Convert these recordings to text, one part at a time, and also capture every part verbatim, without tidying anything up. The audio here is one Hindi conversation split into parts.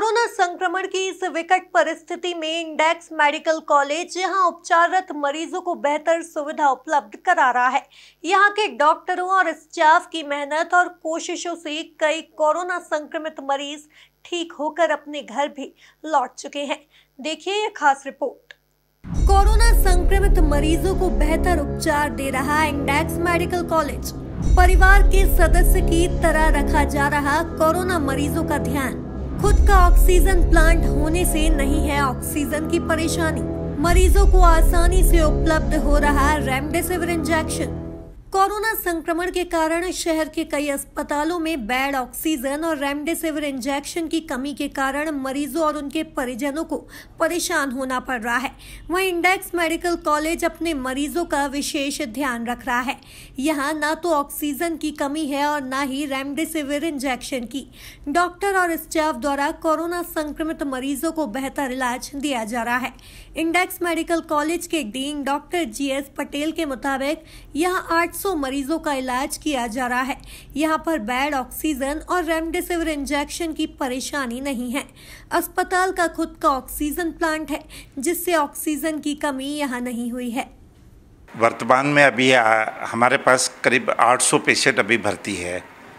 कोरोना संक्रमण की इस विकट परिस्थिति में इंडेक्स मेडिकल कॉलेज यहां उपचाररत मरीजों को बेहतर सुविधा उपलब्ध करा रहा है। यहां के डॉक्टरों और स्टाफ की मेहनत और कोशिशों से कई कोरोना संक्रमित मरीज ठीक होकर अपने घर भी लौट चुके हैं। देखिए ये खास रिपोर्ट। कोरोना संक्रमित मरीजों को बेहतर उपचार दे रहा इंडेक्स मेडिकल कॉलेज। परिवार के सदस्य की तरह रखा जा रहा कोरोना मरीजों का ध्यान। खुद का ऑक्सीजन प्लांट होने से नहीं है ऑक्सीजन की परेशानी। मरीजों को आसानी से उपलब्ध हो रहा रेमडेसिविर इंजेक्शन। कोरोना संक्रमण के कारण शहर के कई अस्पतालों में बेड ऑक्सीजन और रेमडेसिविर इंजेक्शन की कमी के कारण मरीजों और उनके परिजनों को परेशान होना पड़ रहा है। वहीं इंडेक्स मेडिकल कॉलेज अपने मरीजों का विशेष ध्यान रख रहा है। यहाँ न तो ऑक्सीजन की कमी है और न ही रेमडेसिविर इंजेक्शन की। डॉक्टर और स्टाफ द्वारा कोरोना संक्रमित मरीजों को बेहतर इलाज दिया जा रहा है। इंडेक्स मेडिकल कॉलेज के dean doctor G S Patel के मुताबिक यहाँ आठ सौ मरीजों का इलाज किया जा रहा है। यहाँ पर बेड ऑक्सीजन और रेमडेसिविर इंजेक्शन की परेशानी नहीं है। अस्पताल का खुद का ऑक्सीजन प्लांट है, जिससे ऑक्सीजन की कमी यहाँ नहीं हुई है। वर्तमान में अभी आ, हमारे पास करीब आठ सौ पेशेंट अभी भर्ती है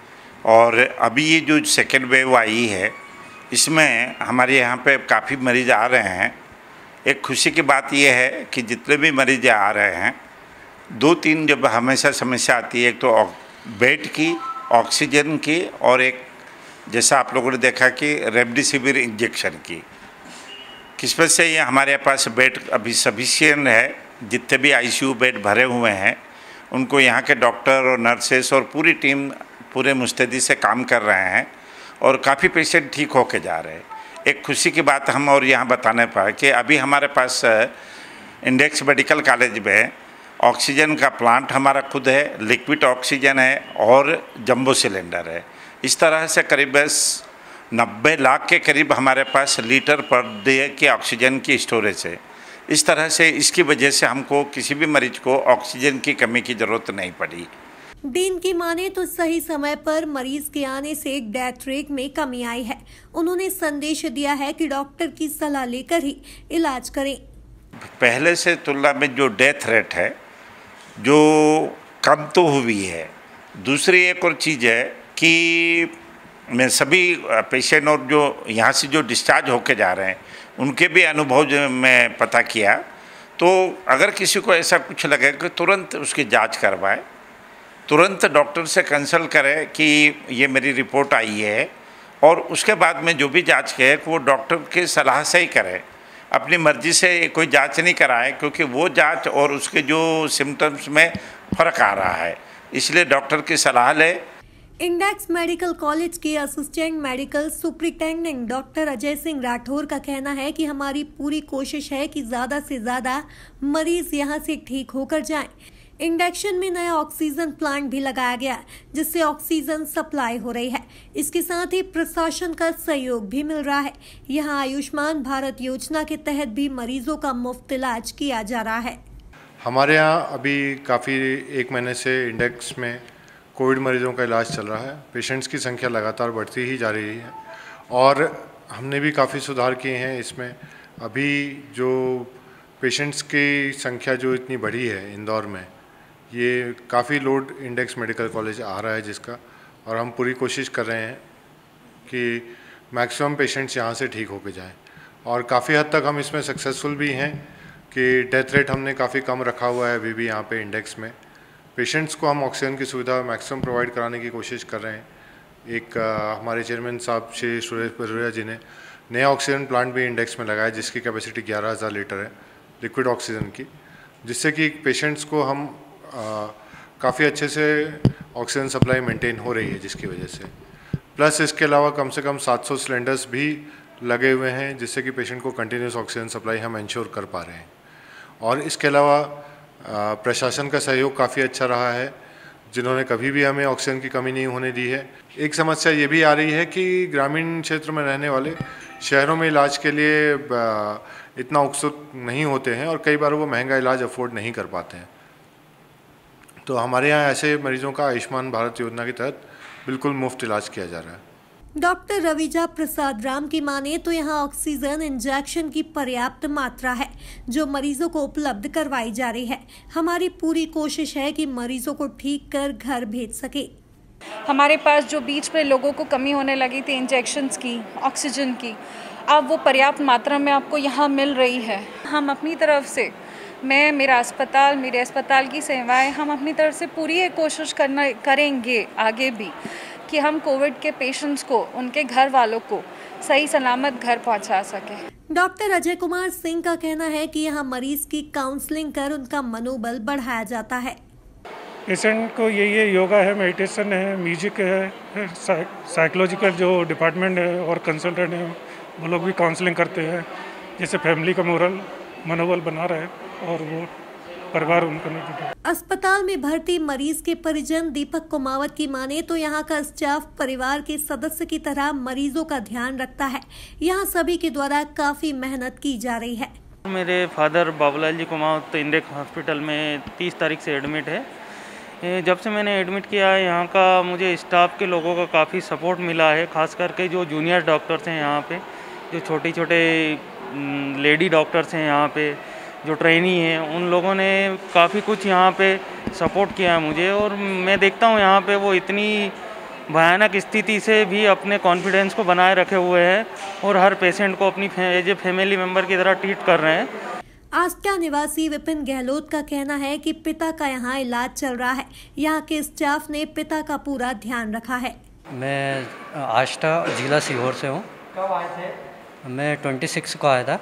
और अभी ये जो सेकेंड वेव आई है इसमें हमारे यहाँ पे काफ़ी मरीज आ रहे हैं। एक खुशी की बात यह है कि जितने भी मरीज आ रहे हैं, दो तीन जब हमेशा समस्या आती है, एक तो बेड की, ऑक्सीजन की और एक जैसा आप लोगों ने देखा कि रेमडेसिविर इंजेक्शन की। किस्मत से ये हमारे पास बेड अभी सफिशिएंट है। जितने भी आईसीयू बेड भरे हुए हैं उनको यहाँ के डॉक्टर और नर्सेस और पूरी टीम पूरे मुस्तैदी से काम कर रहे हैं और काफ़ी पेशेंट ठीक होके जा रहे हैं। एक खुशी की बात हम और यहाँ बताने पाए कि अभी हमारे पास इंडेक्स मेडिकल कॉलेज में ऑक्सीजन का प्लांट हमारा खुद है, लिक्विड ऑक्सीजन है और जंबो सिलेंडर है। इस तरह से करीब नब्बे लाख के करीब हमारे पास लीटर पर डे के ऑक्सीजन की स्टोरेज है। इस तरह से इसकी वजह से हमको किसी भी मरीज को ऑक्सीजन की कमी की ज़रूरत नहीं पड़ी। डीन की माने तो सही समय पर मरीज के आने से डेथ रेट में कमी आई है। उन्होंने संदेश दिया है कि डॉक्टर की सलाह लेकर ही इलाज करें। पहले से तुलना में जो डेथ रेट है जो कम तो हुई है। दूसरी एक और चीज़ है कि मैं सभी पेशेंट और जो यहाँ से जो डिस्चार्ज होके जा रहे हैं उनके भी अनुभव जो मैं पता किया, तो अगर किसी को ऐसा कुछ लगे कि तुरंत उसकी जांच करवाए, तुरंत डॉक्टर से कंसल्ट करें कि ये मेरी रिपोर्ट आई है और उसके बाद में जो भी जांच है वो डॉक्टर की सलाह से ही करें। अपनी मर्जी से कोई जांच नहीं कराए, क्योंकि वो जांच और उसके जो सिम्टम्स में फ़र्क आ रहा है, इसलिए डॉक्टर की सलाह ले। इंडेक्स मेडिकल कॉलेज के assistant medical superintendent doctor Ajay Singh Rathore का कहना है कि हमारी पूरी कोशिश है कि ज़्यादा से ज़्यादा मरीज यहां से ठीक होकर जाएं। इंडेक्शन में नया ऑक्सीजन प्लांट भी लगाया गया, जिससे ऑक्सीजन सप्लाई हो रही है। इसके साथ ही प्रशासन का सहयोग भी मिल रहा है। यहाँ आयुष्मान भारत योजना के तहत भी मरीजों का मुफ्त इलाज किया जा रहा है। हमारे यहाँ अभी काफ़ी एक महीने से इंडेक्स में कोविड मरीजों का इलाज चल रहा है। पेशेंट्स की संख्या लगातार बढ़ती ही जा रही है और हमने भी काफ़ी सुधार किए हैं इसमें। अभी जो पेशेंट्स की संख्या जो इतनी बढ़ी है इंदौर में, ये काफ़ी लोड इंडेक्स मेडिकल कॉलेज आ रहा है जिसका, और हम पूरी कोशिश कर रहे हैं कि मैक्सिमम पेशेंट्स यहाँ से ठीक होके जाएं। और काफ़ी हद तक हम इसमें सक्सेसफुल भी हैं कि डेथ रेट हमने काफ़ी कम रखा हुआ है अभी भी यहाँ पे इंडेक्स में। पेशेंट्स को हम ऑक्सीजन की सुविधा मैक्सिमम प्रोवाइड कराने की कोशिश कर रहे हैं। एक आ, हमारे चेयरमैन साहब श्री सुरेश भदौरिया जी ने नया ऑक्सीजन प्लांट भी इंडेक्स में लगाया, जिसकी कैपेसिटी ग्यारह हज़ार लीटर है लिक्विड ऑक्सीजन की, जिससे कि पेशेंट्स को हम काफ़ी अच्छे से ऑक्सीजन सप्लाई मेंटेन हो रही है, जिसकी वजह से। प्लस इसके अलावा कम से कम सात सौ सिलेंडर्स भी लगे हुए हैं, जिससे कि पेशेंट को कंटिन्यूस ऑक्सीजन सप्लाई हम इंश्योर कर पा रहे हैं। और इसके अलावा प्रशासन का सहयोग काफ़ी अच्छा रहा है, जिन्होंने कभी भी हमें ऑक्सीजन की कमी नहीं होने दी है। एक समस्या ये भी आ रही है कि ग्रामीण क्षेत्र में रहने वाले शहरों में इलाज के लिए इतना उत्सुक नहीं होते हैं और कई बार वो महंगा इलाज अफोर्ड नहीं कर पाते हैं। तो हमारे यहाँ ऐसे मरीजों का आयुष्मान भारत योजना के तहत बिल्कुल मुफ्त इलाज किया जा रहा है। डॉक्टर रविजा प्रसाद राम की माने तो यहाँ ऑक्सीजन इंजेक्शन की पर्याप्त मात्रा है जो मरीजों को उपलब्ध करवाई जा रही है। हमारी पूरी कोशिश है कि मरीजों को ठीक कर घर भेज सके। हमारे पास जो बीच में लोगों को कमी होने लगी थी इंजेक्शन्स की, ऑक्सीजन की, अब वो पर्याप्त मात्रा में आपको यहाँ मिल रही है। हम अपनी तरफ से, मैं, मेरा अस्पताल, मेरे अस्पताल की सेवाएं, हम अपनी तरफ से पूरी एक कोशिश करना करेंगे आगे भी कि हम कोविड के पेशेंट्स को, उनके घर वालों को सही सलामत घर पहुंचा सके। डॉक्टर अजय कुमार सिंह का कहना है कि यहाँ मरीज की काउंसलिंग कर उनका मनोबल बढ़ाया जाता है। पेशेंट को ये ये योगा है, मेडिटेशन है, म्यूजिक है, साइकोलॉजिकल जो डिपार्टमेंट है और कंसल्टेंट है वो लोग भी काउंसलिंग करते हैं, जैसे फैमिली का मोरल मनोबल बना रहे और वो परिवार उनका नहीं जुटा। अस्पताल में भर्ती मरीज के परिजन दीपक कुमावत की माने तो यहाँ का स्टाफ परिवार के सदस्य की तरह मरीजों का ध्यान रखता है। यहाँ सभी के द्वारा काफी मेहनत की जा रही है। मेरे father Babulal ji Kumawat Index hospital में तीस तारीख से एडमिट है। जब से मैंने एडमिट किया है यहाँ का मुझे स्टाफ के लोगों का काफ़ी सपोर्ट मिला है, खास करके जो जूनियर डॉक्टर्स हैं यहाँ पे, जो छोटे छोटे लेडी डॉक्टर्स हैं यहाँ पे, जो ट्रेनी हैं, उन लोगों ने काफ़ी कुछ यहाँ पे सपोर्ट किया है मुझे। और मैं देखता हूँ यहाँ पे वो इतनी भयानक स्थिति से भी अपने कॉन्फिडेंस को बनाए रखे हुए हैं और हर पेशेंट को अपनी एज ए फैमिली मेम्बर की तरह ट्रीट कर रहे हैं। आस्था निवासी विपिन गहलोत का कहना है कि पिता का यहाँ इलाज चल रहा है। यहाँ के स्टाफ ने पिता का पूरा ध्यान रखा है। मैं आस्था जिला सीहोर से हूँ। कब आए थे? मैं छब्बीस को आया था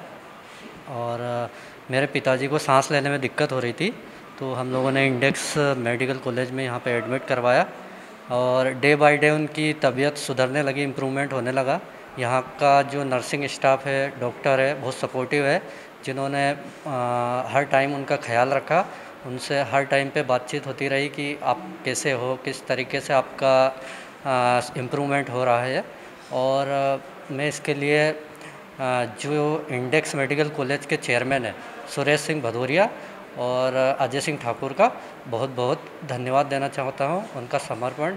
और मेरे पिताजी को सांस लेने में दिक्कत हो रही थी, तो हम लोगों ने इंडेक्स मेडिकल कॉलेज में यहाँ पे एडमिट करवाया और डे बाय डे उनकी तबीयत सुधरने लगी, इम्प्रूवमेंट होने लगा। यहाँ का जो नर्सिंग स्टाफ है, डॉक्टर है, बहुत सपोर्टिव है, जिन्होंने आ, हर टाइम उनका ख्याल रखा। उनसे हर टाइम पे बातचीत होती रही कि आप कैसे हो, किस तरीके से आपका इम्प्रूवमेंट हो रहा है। और आ, मैं इसके लिए आ, जो इंडेक्स मेडिकल कॉलेज के चेयरमैन हैं सुरेश सिंह भदौरिया और अजय सिंह ठाकुर का बहुत बहुत धन्यवाद देना चाहता हूँ। उनका समर्पण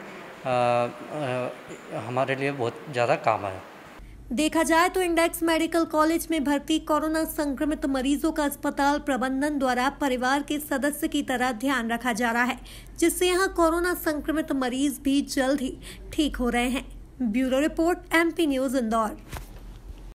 हमारे लिए बहुत ज़्यादा काम आया। देखा जाए तो इंडेक्स मेडिकल कॉलेज में भर्ती कोरोना संक्रमित मरीजों का अस्पताल प्रबंधन द्वारा परिवार के सदस्य की तरह ध्यान रखा जा रहा है, जिससे यहाँ कोरोना संक्रमित मरीज भी जल्द ही ठीक हो रहे हैं। Bureau report, MP news, Indore.